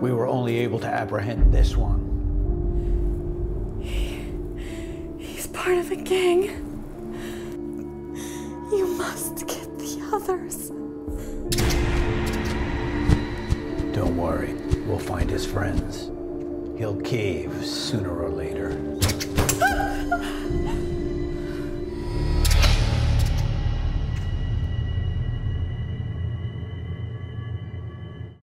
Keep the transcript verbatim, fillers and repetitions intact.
We were only able to apprehend this one. He, he's part of a gang. You must get the others. Don't worry, we'll find his friends. He'll cave sooner or later.